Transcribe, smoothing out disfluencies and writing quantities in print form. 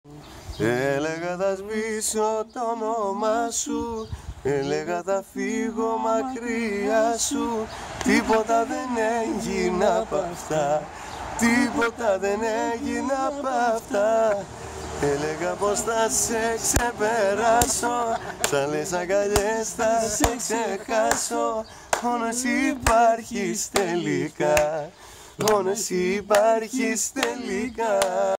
Έλεγα θα σβήσω το όνομά σου, έλεγα θα φύγω μακριά σου. Τίποτα δεν έγινα απ' αυτά, τίποτα δεν έγινα απ' αυτά. Έλεγα πως θα σε ξεπεράσω, σαν λες αγκαλιές θα σε ξεχάσω. Μόνο εσύ υπάρχεις τελικά, μόνο εσύ υπάρχεις τελικά.